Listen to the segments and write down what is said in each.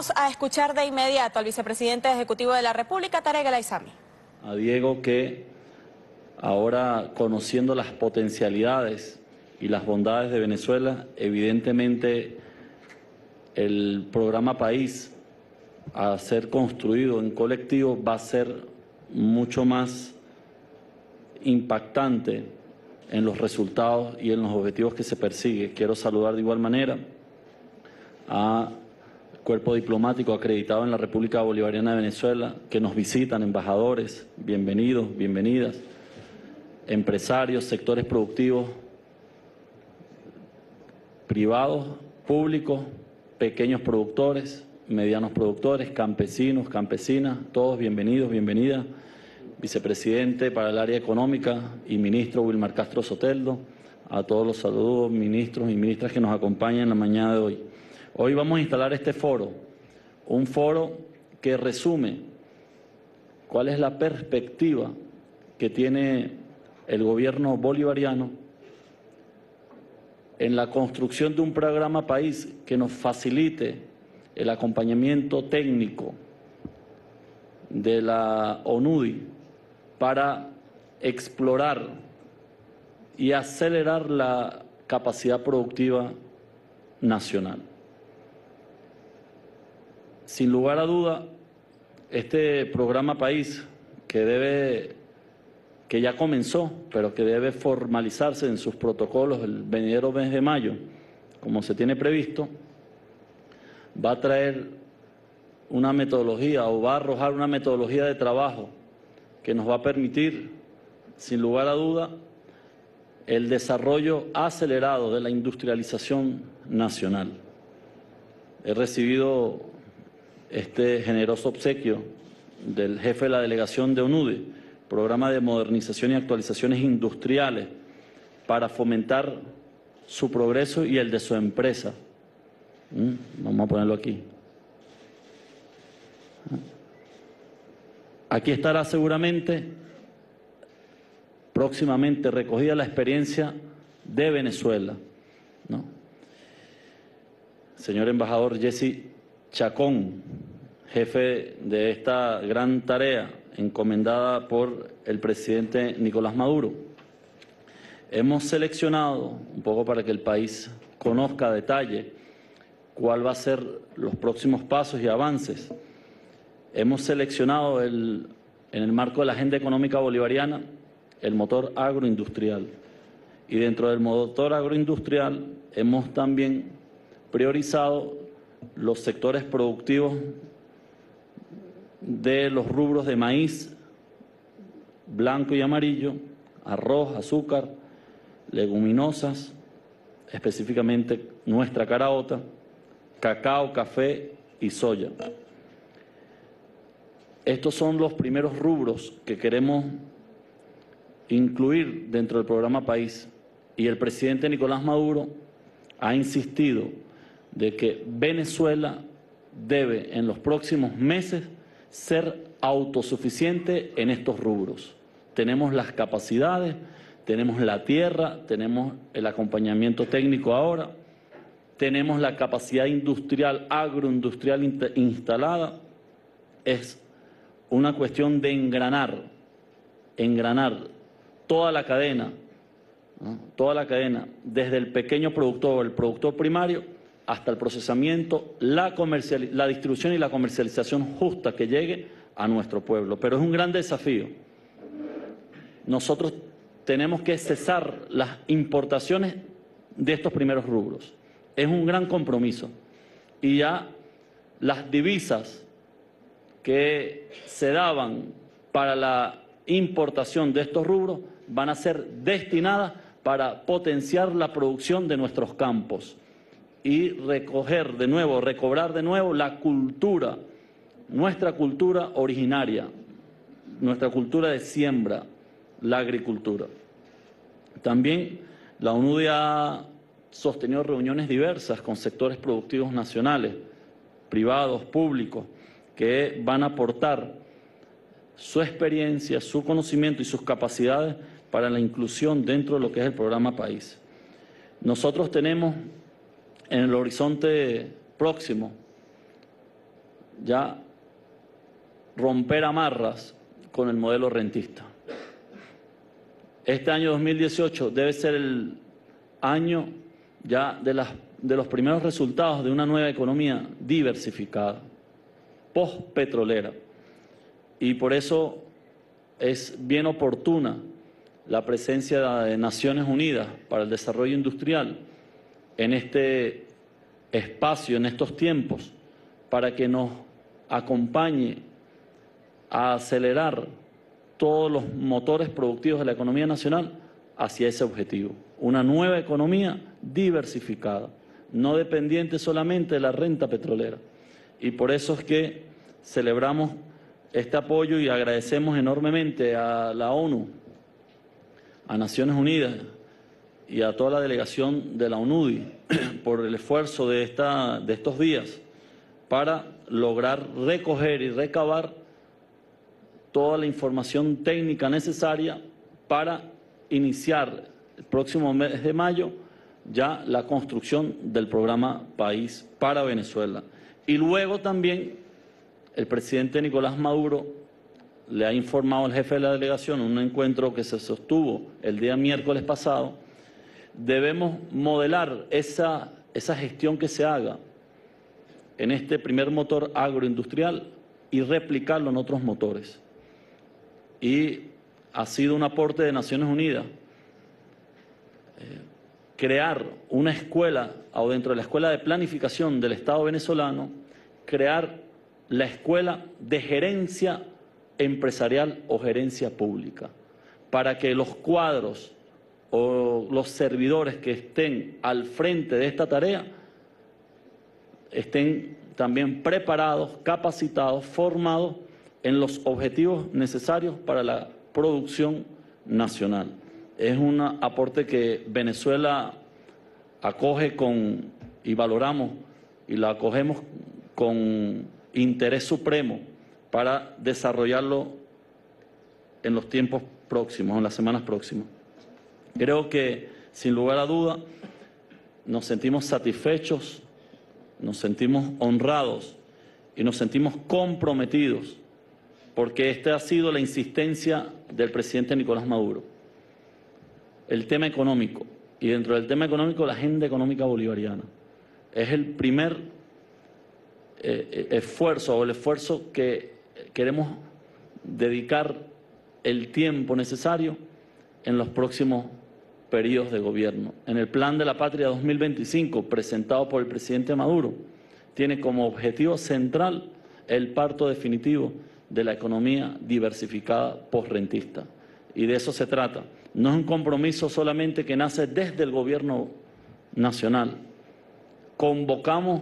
Vamos a escuchar de inmediato al vicepresidente ejecutivo de la República, Tarek El Aissami. A Diego, que ahora, conociendo las potencialidades y las bondades de Venezuela, evidentemente el programa País, a ser construido en colectivo, va a ser mucho más impactante en los resultados y en los objetivos que se persigue. Quiero saludar de igual manera a cuerpo diplomático acreditado en la República Bolivariana de Venezuela, que nos visitan, embajadores, bienvenidos, bienvenidas, empresarios, sectores productivos, privados, públicos, pequeños productores, medianos productores, campesinos, campesinas, todos bienvenidos, bienvenidas. Vicepresidente para el área económica y ministro Wilmar Castro Soteldo, a todos los saludos, ministros y ministras que nos acompañan en la mañana de hoy. Hoy vamos a instalar este foro, un foro que resume cuál es la perspectiva que tiene el gobierno bolivariano en la construcción de un programa País que nos facilite el acompañamiento técnico de la ONUDI para explorar y acelerar la capacidad productiva nacional. Sin lugar a duda, este programa País, que ya comenzó, pero que debe formalizarse en sus protocolos el venidero mes de mayo, como se tiene previsto, va a traer una metodología o va a arrojar una metodología de trabajo que nos va a permitir, sin lugar a duda, el desarrollo acelerado de la industrialización nacional. He recibido este generoso obsequio del jefe de la delegación de ONUDI, Programa de Modernización y Actualizaciones Industriales, para fomentar su progreso y el de su empresa. Vamos a ponerlo aquí. Aquí estará seguramente, próximamente, recogida la experiencia de Venezuela, ¿no? Señor embajador Jesse Chacón, jefe de esta gran tarea encomendada por el presidente Nicolás Maduro. Hemos seleccionado, un poco para que el país conozca a detalle cuál va a ser los próximos pasos y avances. Hemos seleccionado en el marco de la Agenda Económica Bolivariana el motor agroindustrial. Y dentro del motor agroindustrial hemos también priorizado los sectores productivos de los rubros de maíz blanco y amarillo, arroz, azúcar, leguminosas, específicamente nuestra caraota, cacao, café y soya. Estos son los primeros rubros que queremos incluir dentro del programa País, y el presidente Nicolás Maduro ha insistido de que Venezuela debe en los próximos meses ser autosuficiente en estos rubros. Tenemos las capacidades, tenemos la tierra, tenemos el acompañamiento técnico ahora, tenemos la capacidad industrial, agroindustrial instalada. Es una cuestión de engranar toda la cadena, ¿no? Toda la cadena, desde el pequeño productor, el productor primario, hasta el procesamiento, la distribución y la comercialización justa que llegue a nuestro pueblo. Pero es un gran desafío. Nosotros tenemos que cesar las importaciones de estos primeros rubros. Es un gran compromiso. Y ya las divisas que se daban para la importación de estos rubros van a ser destinadas para potenciar la producción de nuestros campos y recobrar de nuevo la cultura, nuestra cultura originaria, nuestra cultura de siembra, la agricultura. También la ONUDI ha sostenido reuniones diversas con sectores productivos nacionales, privados, públicos, que van a aportar su experiencia, su conocimiento y sus capacidades para la inclusión dentro de lo que es el programa País. Nosotros tenemos en el horizonte próximo ya romper amarras con el modelo rentista. Este año 2018 debe ser el año ya de los primeros resultados de una nueva economía diversificada, post-petrolera. Y por eso es bien oportuna la presencia de Naciones Unidas para el Desarrollo Industrial en este espacio, en estos tiempos, para que nos acompañe a acelerar todos los motores productivos de la economía nacional hacia ese objetivo. Una nueva economía diversificada, no dependiente solamente de la renta petrolera. Y por eso es que celebramos este apoyo y agradecemos enormemente a la ONU, a Naciones Unidas y a toda la delegación de la ONUDI por el esfuerzo de estos días para lograr recoger y recabar toda la información técnica necesaria para iniciar el próximo mes de mayo ya la construcción del programa País para Venezuela. Y luego también el presidente Nicolás Maduro le ha informado al jefe de la delegación en un encuentro que se sostuvo el día miércoles pasado. Debemos modelar esa gestión que se haga en este primer motor agroindustrial y replicarlo en otros motores. Y ha sido un aporte de Naciones Unidas crear una escuela, o dentro de la escuela de planificación del Estado venezolano, crear la escuela de gerencia empresarial o gerencia pública, para que los cuadros o los servidores que estén al frente de esta tarea estén también preparados, capacitados, formados en los objetivos necesarios para la producción nacional. Es un aporte que Venezuela acoge y valoramos y la acogemos con interés supremo para desarrollarlo en los tiempos próximos, en las semanas próximas. Creo que, sin lugar a duda, nos sentimos satisfechos, nos sentimos honrados y nos sentimos comprometidos porque esta ha sido la insistencia del presidente Nicolás Maduro. El tema económico, y dentro del tema económico la agenda económica bolivariana. Es el primer esfuerzo o el esfuerzo que queremos dedicar el tiempo necesario en los próximos periodos de gobierno. En el Plan de la Patria 2025, presentado por el presidente Maduro, tiene como objetivo central el parto definitivo de la economía diversificada postrentista. Y de eso se trata. No es un compromiso solamente que nace desde el gobierno nacional. Convocamos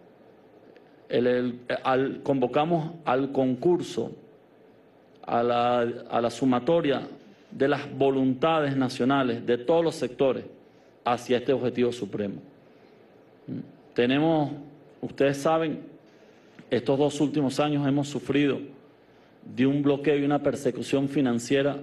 al concurso, a la sumatoria de las voluntades nacionales de todos los sectores hacia este objetivo supremo. Ustedes saben, estos 2 últimos años hemos sufrido de un bloqueo y una persecución financiera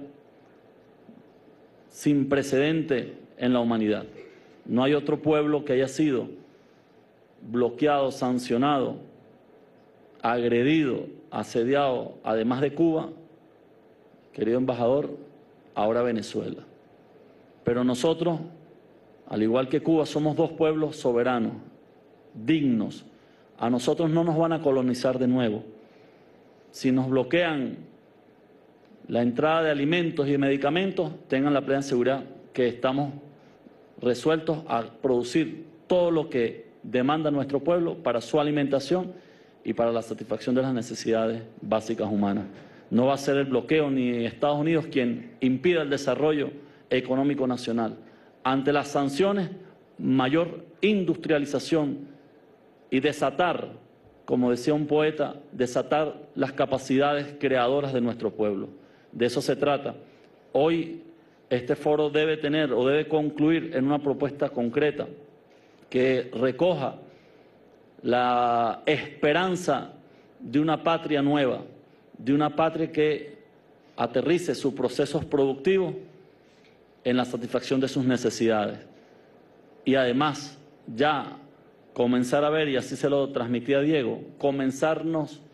sin precedente en la humanidad. No hay otro pueblo que haya sido bloqueado, sancionado, agredido, asediado, además de Cuba, querido embajador, ahora Venezuela. Pero nosotros, al igual que Cuba, somos 2 pueblos soberanos, dignos. A nosotros no nos van a colonizar de nuevo. Si nos bloquean la entrada de alimentos y de medicamentos, tengan la plena seguridad que estamos resueltos a producir todo lo que demanda nuestro pueblo para su alimentación y para la satisfacción de las necesidades básicas humanas. No va a ser el bloqueo ni Estados Unidos quien impida el desarrollo económico nacional. Ante las sanciones, mayor industrialización y desatar, como decía un poeta, desatar las capacidades creadoras de nuestro pueblo. De eso se trata. Hoy este foro debe tener o debe concluir en una propuesta concreta que recoja la esperanza de una patria nueva, de una patria que aterrice sus procesos productivos en la satisfacción de sus necesidades. Y además ya comenzar a ver, y así se lo transmití a Diego, comenzarnos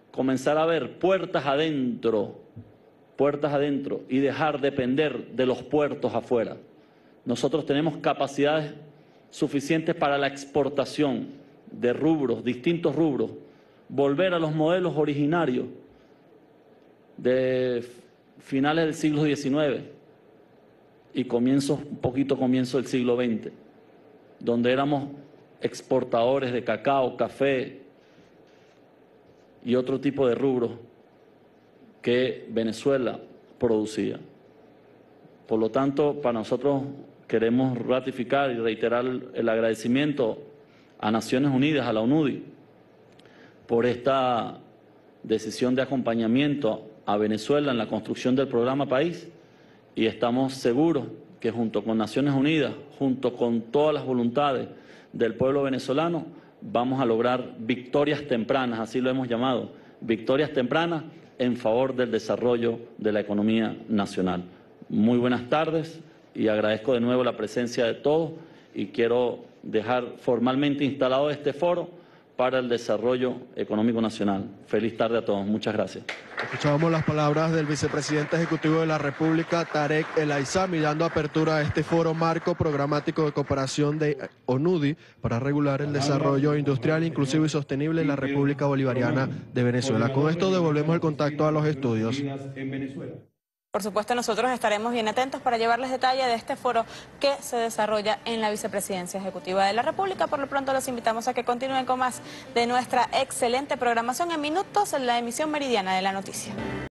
comenzar a ver puertas adentro y dejar depender de los puertos afuera. Nosotros tenemos capacidades suficientes para la exportación de rubros, distintos rubros, volver a los modelos originarios de finales del siglo XIX y un poquito comienzo del siglo XX, donde éramos exportadores de cacao, café y otro tipo de rubros que Venezuela producía. Por lo tanto, para nosotros queremos ratificar y reiterar el agradecimiento a Naciones Unidas, a la ONUDI, por esta decisión de acompañamiento a Venezuela en la construcción del programa País, y estamos seguros que junto con Naciones Unidas, junto con todas las voluntades del pueblo venezolano, vamos a lograr victorias tempranas, así lo hemos llamado, victorias tempranas en favor del desarrollo de la economía nacional. Muy buenas tardes y agradezco de nuevo la presencia de todos y quiero dejar formalmente instalado este foro para el desarrollo económico nacional. Feliz tarde a todos. Muchas gracias. Escuchábamos las palabras del vicepresidente ejecutivo de la República, Tarek El Aissami, dando apertura a este foro marco programático de cooperación de ONUDI para regular el desarrollo industrial, inclusivo y sostenible en la República Bolivariana de Venezuela. Con esto devolvemos el contacto a los estudios. Por supuesto, nosotros estaremos bien atentos para llevarles detalle de este foro que se desarrolla en la Vicepresidencia Ejecutiva de la República. Por lo pronto los invitamos a que continúen con más de nuestra excelente programación. En minutos, en la emisión meridiana de la noticia.